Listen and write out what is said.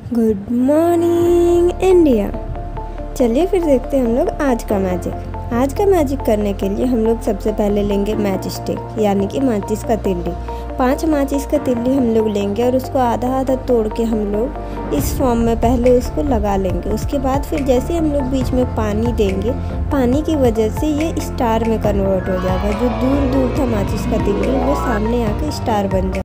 Good morning India. चलिए फिर देखते हैं हम लोग आज का मैजिक। आज का मैजिक करने के लिए हम लोग सबसे पहले लेंगे मैच स्टिक यानी कि माचिस का तिल्ली। 5 माचिस का तिल्ली हम लोग लेंगे और उसको आधा आधा तोड़ के हम लोग इस फॉर्म में पहले उसको लगा लेंगे। उसके बाद फिर जैसे हम लोग बीच में पानी देंगे, पानी की वजह से ये स्टार में कन्वर्ट हो जाएगा। जो दूर दूर था माचिस का तिल्ली वो सामने आके स्टार बन जाएगा।